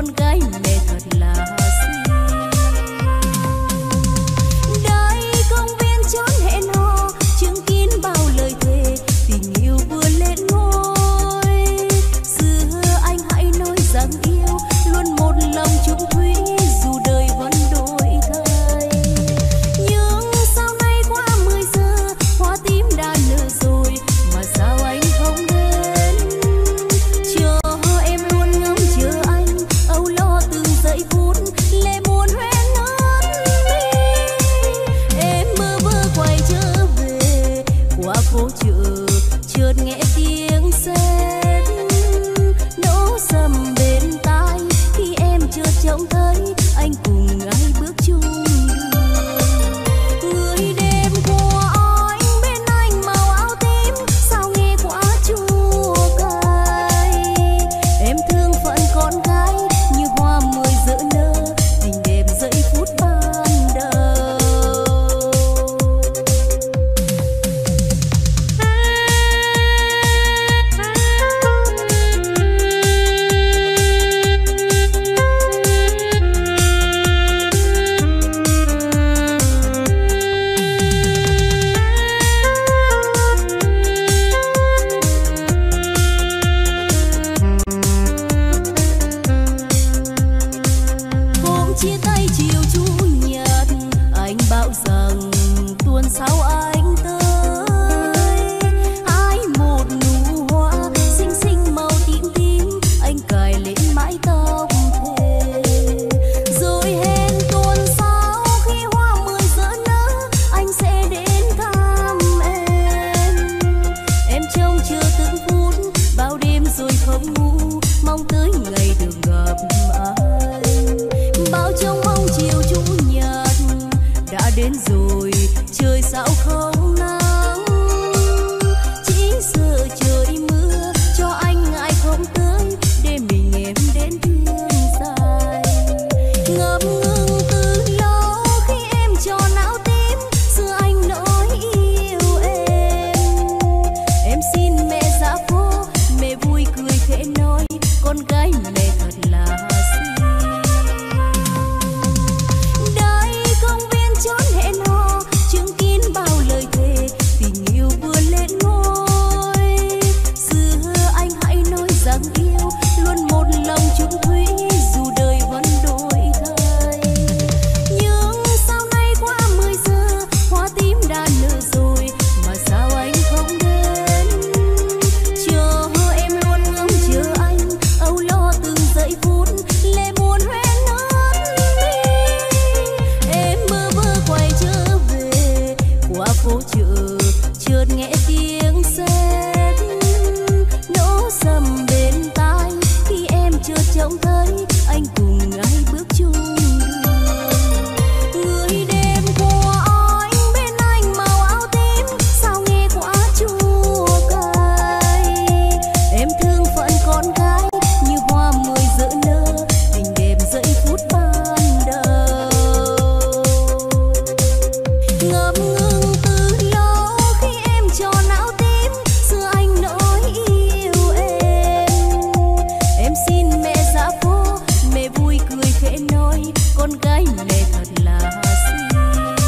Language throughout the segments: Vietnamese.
gái mẹ thật là xinh. Đây công viên chốn hẹn hò, chứng kiến bao lời thề, tình yêu vừa lên ngôi. Xưa anh hãy nói rằng yêu, luôn một lòng chung thủy, dù đời vẫn đổi thay. Nhưng sau này qua 10 giờ, hoa tím đã nở rồi, mà sao anh không đến? Chờ em luôn ngắm chờ anh, âu lo từng giây phút, lệ buồn hoen ớt mi. Em mơ mơ quay trở về qua phố chợ, chợt nghe tiếng sét nổ sầm bên tai, khi em chợt trông thấy anh cùng ai bước chung đường. Người đêm của anh bên anh màu áo tím, sao nghe quá chua cay. Em thương phận con gái như hoa 10 rỡ nở, tình đẹp giây phút ban đầu. Hôm chia tay chiều chủ nhật, anh bảo rằng tuần sau anh tới. Ai một nụ hoa xinh xinh màu tím tím, anh cài lên mái tóc thề. Rồi hẹn tuần sau khi hoa 10 giờ nở, anh sẽ đến thăm em. Em trông chờ từng phút, bao đêm rồi không ngủ, mong tới ngày được gặp anh. Bao trông mong chiều chủ nhật đã đến rồi, trời sao không nắng, chỉ sợ trời mưa cho anh ngại không tới, để mình em đến thương dài. Ngập ngừng từ lâu khi em tròn áo tím, xưa anh nói yêu em xin mẹ ra phố, mẹ vui cười khẽ nói con gái mẹ thật là xinh. Đây công viên chốn hẹn hò, chứng kiến bao lời thề, tình yêu vừa lên ngôi. Xưa anh hãy nói rằng yêu, luôn một lòng chung thủy, dù đời vẫn đổi thay. Nhưng sau này qua 10 giờ, hoa tím đã nở rồi, mà sao anh không đến? Chờ em luôn ngắm chờ anh, âu lo từng giây phút, lệ buồn hoen ớt mi. Em mơ mơ quay trở về qua phố chợ, chợt nghe tiếng sét nổ sầm bên tai, khi em chợt trông thấy anh cùng ai bước chung đường. Người đêm của anh bên anh màu áo tím, sao nghe quá chua cay. Em thương phận con gái như hoa 10 rỡ nở, tình đẹp giây phút ban đầu. Ngập ngừng từ lâu khi em tròn áo tím, xưa anh nói yêu em xin mẹ ra phố, mẹ vui cười khẽ nói con gái mẹ thật là xinh.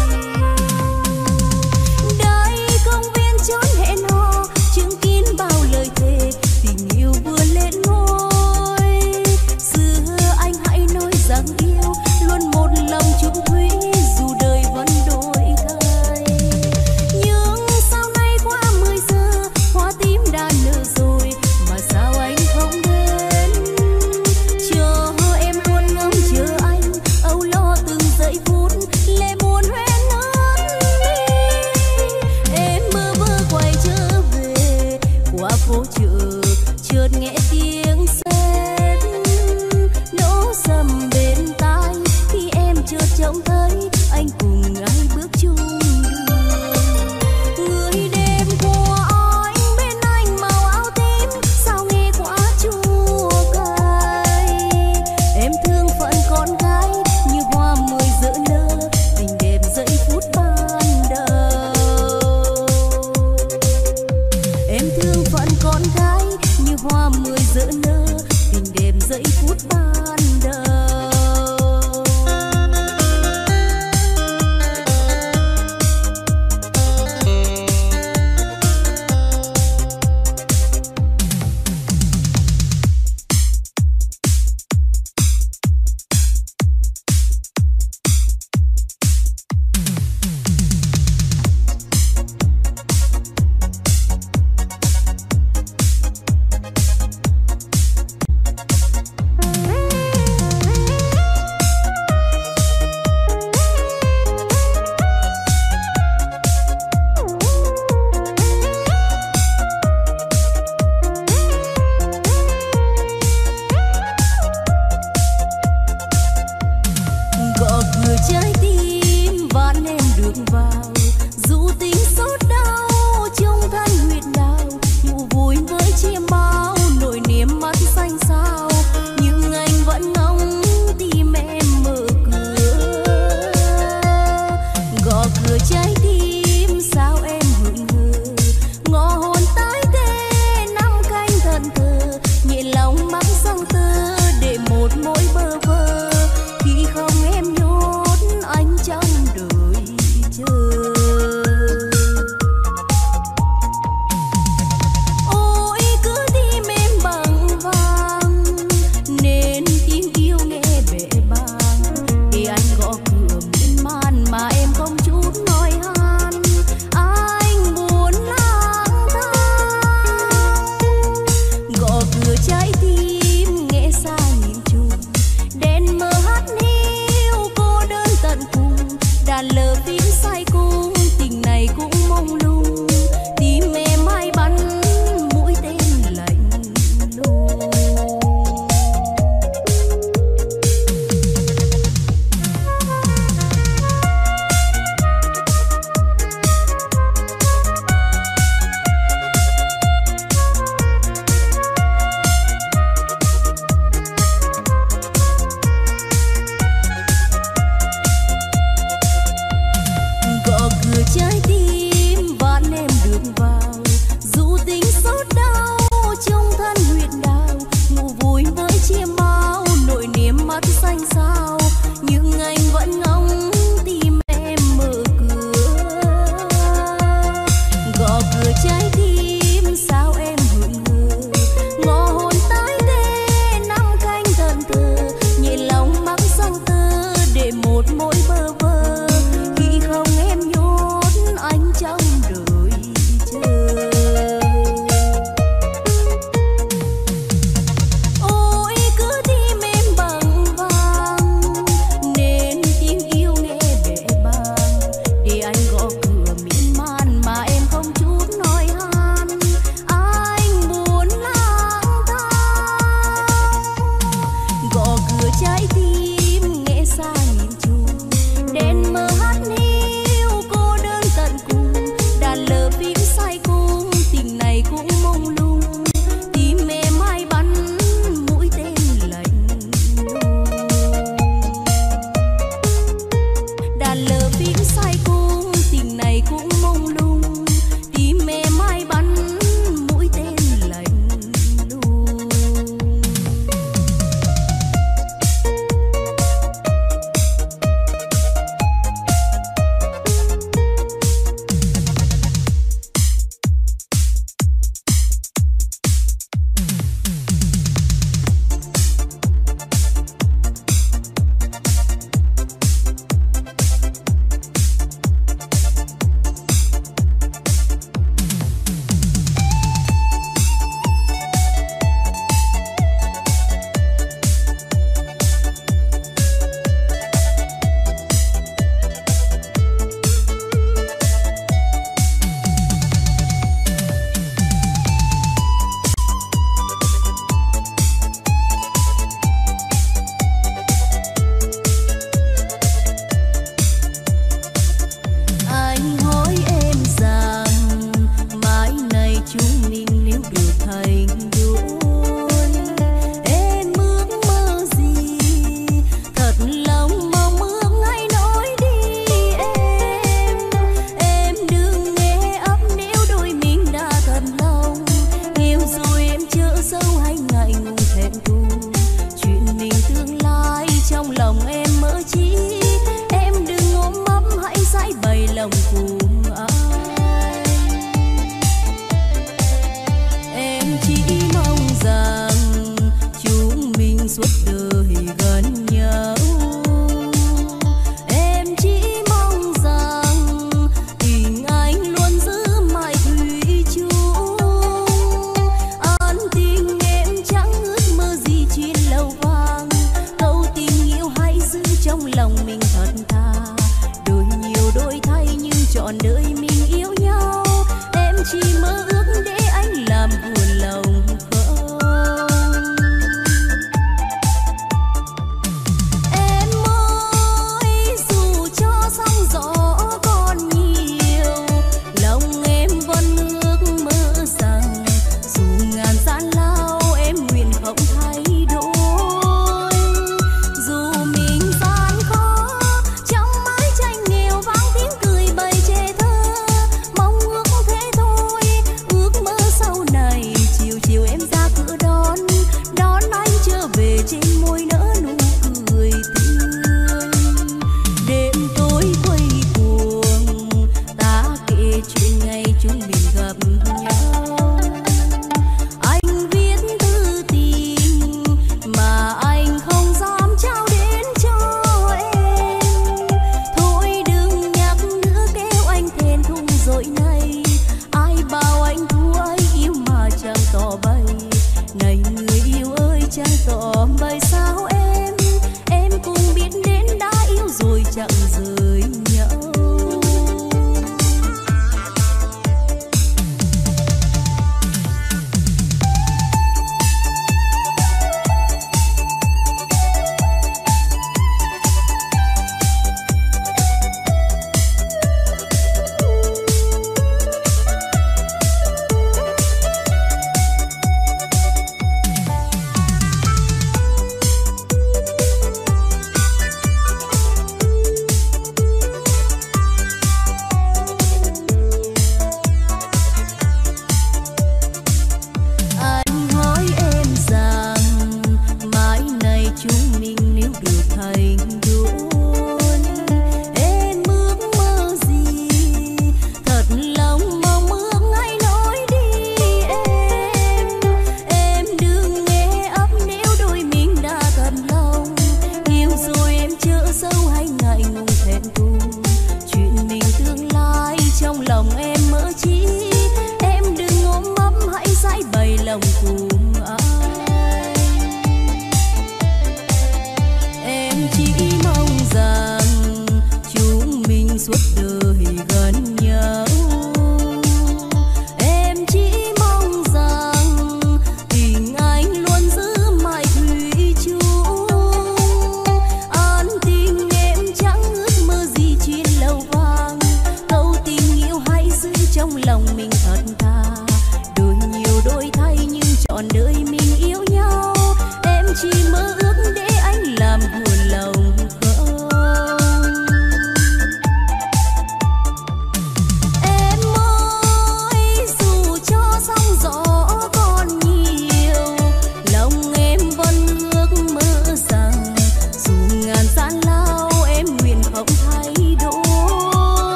Đây công viên chốn hẹn hò, chứng kiến bao lời thề, tình yêu vừa lên ngôi. Xưa anh hãy nói rằng yêu, luôn một lòng chung thủy, dù đời vẫn đổi thay. Nhưng sau này qua 10 giờ, hoa tím đã nở rồi, mà sao anh không đến? Chờ em luôn ngắm chờ anh, âu lo từng giây phút, lệ buồn hoen ớt mi. Em mơ mơ quay trở về qua phố chợ, chợt nghe tiếng sét nổ sầm bên tai, khi em chợt trông thấy anh cùng ai bước chung đường. Người đêm của anh bên anh màu áo tím, sao nghe quá chua cay. Em thương phận con gái như hoa 10 rỡ nở, tình đẹp giây phút ban đầu. Em thương phận con gái như hoa 10 rỡ nở, tình đẹp giây phút ban đầu. lòng mắc giăng tơ để một mối bơ vơ khi không em nhốt anh trong đời chờ. Ôi cứ tim em bằng vàng nên tiếng yêu nghe bể bàng để anh gõ cửa miên man mà em không chút nói han. Anh buồn lang thang gõ cửa trái tim nghe xa nghìn trùng đèn mờ hắt hiu cô đơn tận cùng đàn lờ phím say cung tình này cũng mông lung tim em ai bắn mũi tên lạnh lùng. Gõ cửa trái tim vạn em được vào dù tình xót đau trong thân huyệt đào ngủ vui với chia mau nỗi niềm mắt xanh xao nhưng anh vẫn ngóng tim em mở cửa. Gõ cửa trái tim sao em hững hờ ngõ hồn tái tê năm canh thần thờ nhẹ lòng mắc giăng tơ để một mối bơ vơ khi không em nhốt anh trong đời chờ. Ôi cứ tim em bằng vàng nên tiếng yêu nghe bể bàng để anh gõ cửa miên man mà em không chút nói han. Anh buồn lang thang gõ cửa trái tim nghe xa nghìn trùng đèn mờ hắt hiu cô đơn tận cùng đàn lờ phím say cung tình này cũng mông lung tim em ai bắn mũi tên lạnh lùng. Đàn lờ phím say cung tình này cũng mông lung tim em ai bắn mũi tên lạnh lùng. Anh hỏi em rằng mãi này chúng mình nếu được thành đôi em ước mơ gì thật lòng mong ước hãy nói đi em đừng nghe ấp nếu đôi mình đã thật lòng yêu rồi em chớ dâu hay ngại ngùng thẹn thùng chuyện mình tương lai trong lòng em mơ chi em đừng ôm ấp hãy giải bày lòng cùng anh. Em chỉ mong rằng chúng mình suốt đời gần nhau. Em chỉ mong rằng tình anh luôn giữ mãi thủy chung. An tình em chẳng ước mơ gì chuyện trang tỏ bài sao em cũng biết đến đã yêu rồi chẳng rời nhau.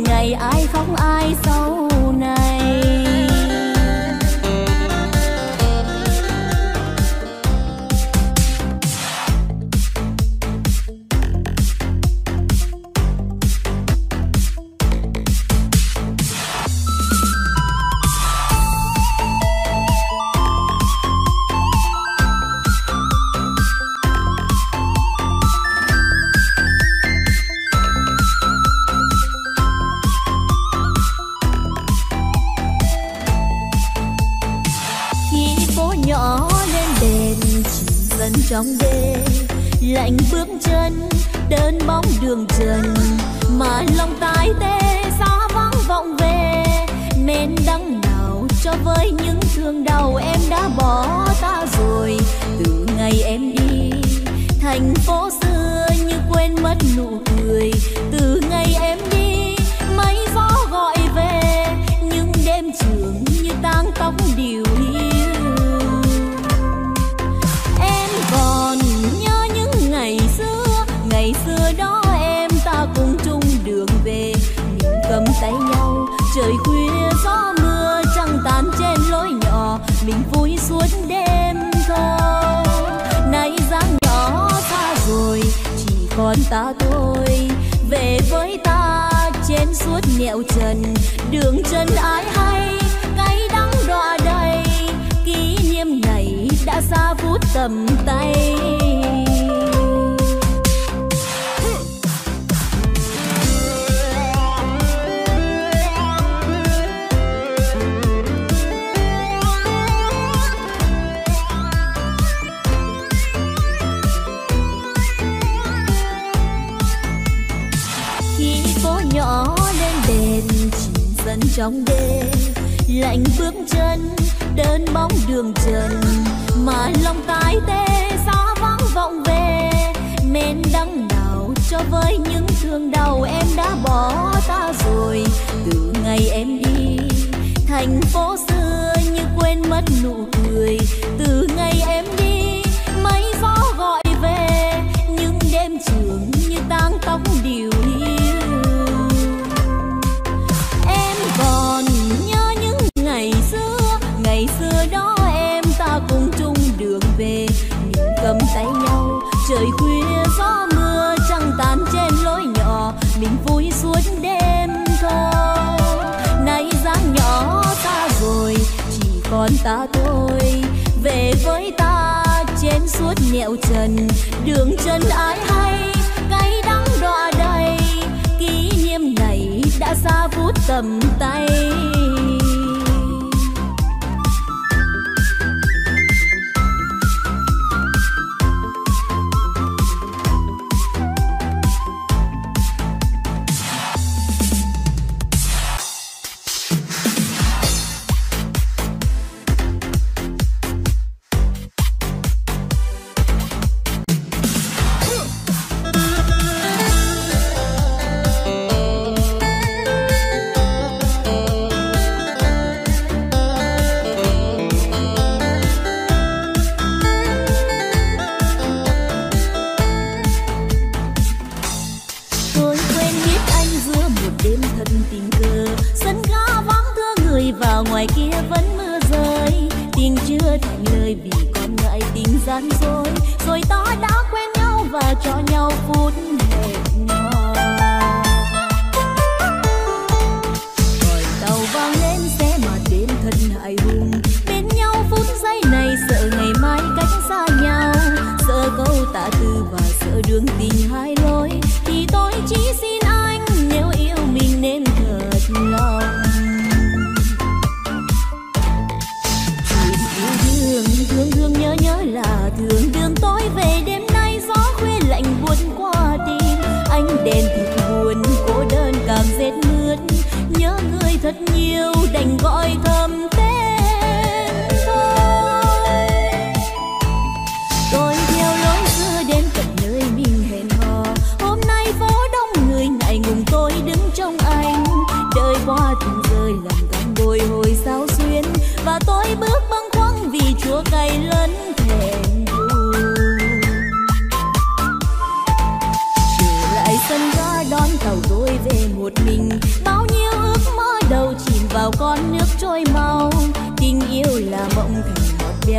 ngày ai khóc ai sau này. Trong đêm lạnh bước chân đơn bóng đường trần mà lòng tái tê xa vắng vọng về. Nên đắng nào cho với những thương đau em đã bỏ ta rồi. Từ ngày em đi thành phố xưa như quên mất nụ cười. Từ ngày em đi mấy gió gọi về những đêm trường như tang tóc điều hiu. Còn nhớ những ngày xưa đó em ta cùng chung đường về. Mình cầm tay nhau trời khuya gió mưa trăng tàn trên lối nhỏ. Mình vui suốt đêm thâu. Nay dáng nhỏ xa rồi chỉ còn ta thôi. Về với ta trên suốt nẻo trần đường chân ai hay cay đắng đọa đầy. Kỷ niệm này đã xa phút tầm tay. Khi phố nhỏ lên đèn chìm dần trong đêm lạnh bước chân đơn bóng đường trần mà lòng tái tê xa vắng vọng về. Nên đắng nào cho với những thương đau em đã bỏ ta rồi. Từ ngày em đi thành phố xưa như quên mất nụ cười. Từ ngày em đi mấy gió gọi về những đêm trường như tang tóc điều hiu. Em còn nhớ những ngày xưa đó em ta cùng chung đường về. Mình cầm tay nhau trời khuya gió mưa trăng tàn trên lối nhỏ. Mình vui suốt đêm thâu. Nay dáng nhỏ ta rồi chỉ còn ta thôi. Về với ta trên suốt nẻo trần đường chân ai hay cay đắng đọa đầy. Kỷ niệm này đã xa phút tầm tay. Ngoài kia vẫn mưa rơi, tình chưa thành lời vì còn ngại tình gian dối. Rồi ta đã quen nhau và cho nhau phút hẹn hò. Còi tàu vang lên xe mà đêm thật hại hùng. Bên nhau phút giây này sợ ngày mai cách xa nhau. Sợ câu tạ từ và sợ đường tình hai lối. Thì tôi chỉ xin anh nếu yêu mình nên thật lòng. Thương nhớ là thường đường tối về đêm nay gió khuya lạnh buốt qua tim. Ánh đèn thật buồn cô đơn cảm rét mướt. Nhớ người thật nhiều đành gọi thầm tên thôi. Tôi theo lối xưa đến tận nơi mình hẹn hò. Hôm nay phố đông người ngại ngùng tôi đứng trong anh. Đời qua từng rơi làm cánh bồi hồi sao xuyên. Và tôi bước bâng khuâng vì chua cay lẫn thẹn thùng. Trở lại sân ga đón tàu tôi về một mình. Bao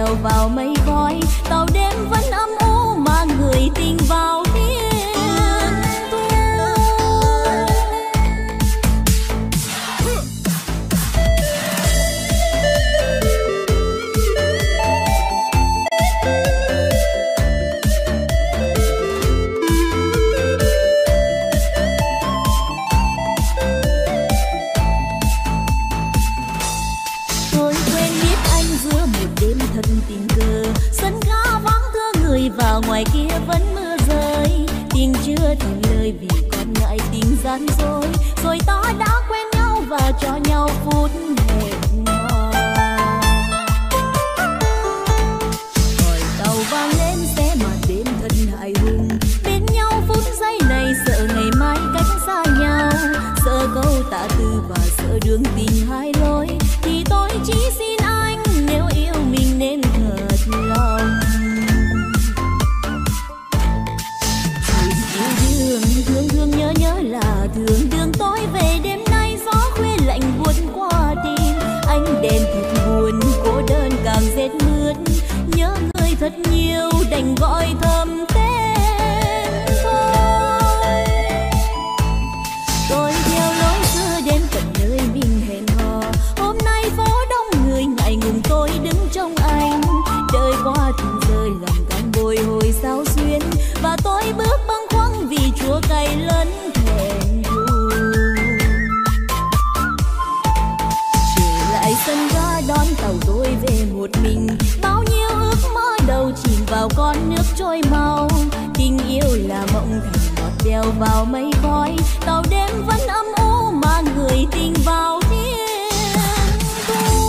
bèo vào mây khói, tàu đêm vẫn âm u mà người tình vào thiên vào ngoài kia vẫn mưa rơi, tình chưa thành lời vì còn ngại tình gian dối, rồi ta đã quen nhau và cho nhau phút hẹn hò. Còi tàu vang lên xe mà đêm thân hại hùng, bên nhau phút giây này sợ ngày mai cách xa nhau, sợ câu tạ từ và sợ đường tình hai lối, thì tôi chỉ xin anh nếu yêu mình nên thật lòng. Thương thương nhớ nhớ là thương đường tối về đêm nay gió khuya lạnh buốt qua tim, ánh đèn thật buồn cô đơn càng rét mướt, nhớ người thật nhiều đành gọi thầm tên thôi. Tôi theo lối xưa đến tận nơi mình hẹn hò, hôm nay phố đông người ngại ngùng tôi đứng trong anh, đời qua từng rơi lòng càng bồi hồi sao xuyên, và tôi bước bâng khuâng vì chúa cay lẫn thẹn thùng. Trở lại sân ga đón tàu tôi về một mình, bao nhiêu ước mơ đầu chìm vào con nước trôi mau, tình yêu là mộng thành ngọt đèo vào mây khói, tàu đêm vẫn âm u mà người tình vào thiên thu.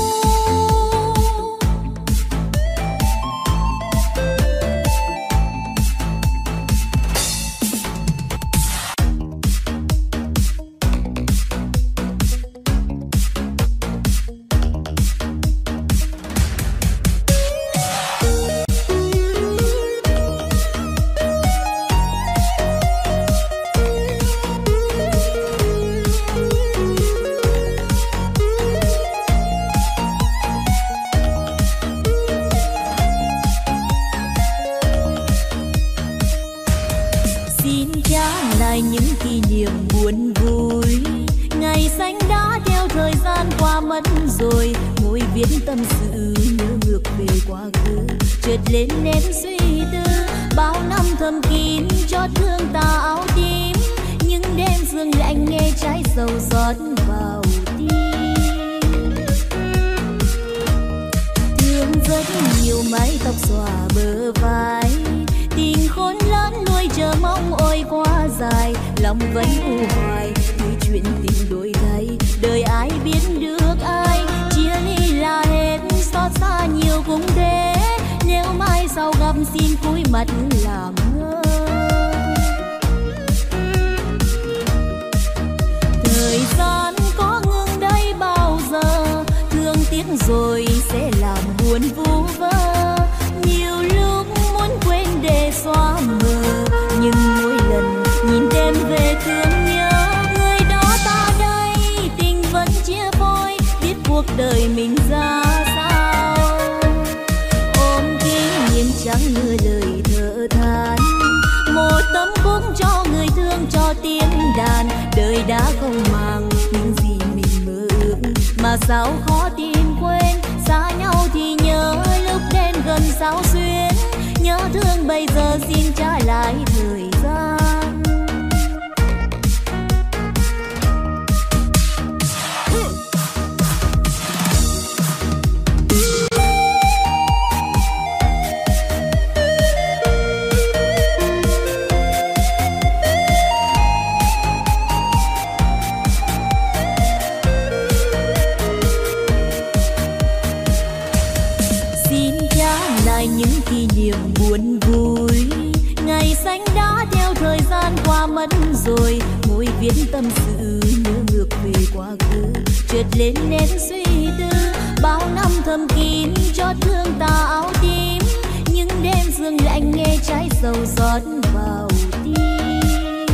Những kỷ niệm buồn vui, ngày xanh đã theo thời gian qua mất rồi, ngồi viết tâm sự nhớ ngược về quá khứ, chợt lên nét suy tư, bao năm thầm kín cho thương ta áo tím, những đêm sương lạnh nghe trái sầu rót vào tim. Thương rất nhiều mái tóc xõa bờ vai, tình khôn lớn nuôi chờ mong ôi quá dài, lòng vẫn u hoài tuy chuyện tình đổi thay, đời ai biết được ai, chia ly là hết xót xa nhiều cũng thế, nếu mai sau gặp xin cúi mặt làm ngơ. Thời gian có ngừng đây bao giờ, thương tiếc rồi sẽ làm buồn vu vơ, nhiều lúc muốn quên để xóa mờ, nhưng mỗi lần nhìn đêm về thương nhớ người đó ta đây, tình vẫn chia phôi biết cuộc đời mình ra sao. Ôm kỷ niệm chẳng ngờ lời thở than, một tấm khúc cho người thương cho tiếng đàn, đời đã không màng những gì mình mơ ước, mà sao khó tìm quên, xa nhau thì nhớ lúc đến gần sao xuyên, nhớ thương bây giờ xin trả lại thời gian. Những kỷ niệm buồn vui, ngày xanh đã theo thời gian qua mất rồi, ngồi viết tâm sự nhớ ngược về quá khứ, chợt lên nét suy tư, bao năm thầm kín cho thương ta áo tím, những đêm sương lạnh nghe trái sầu rót vào tim.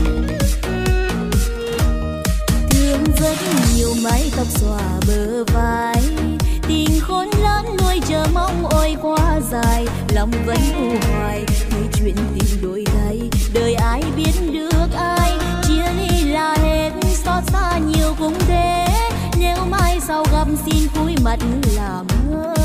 Thương rất nhiều mái tóc xõa bờ vai, tình khôn lớn nuôi chờ mong ôi quá dài, lòng vẫn u hoài thấy chuyện tình đổi thay. Đời ai biết được ai, chia ly là hết, xót xa nhiều cũng thế. Nếu mai sau gặp xin cúi mặt làm ngơ.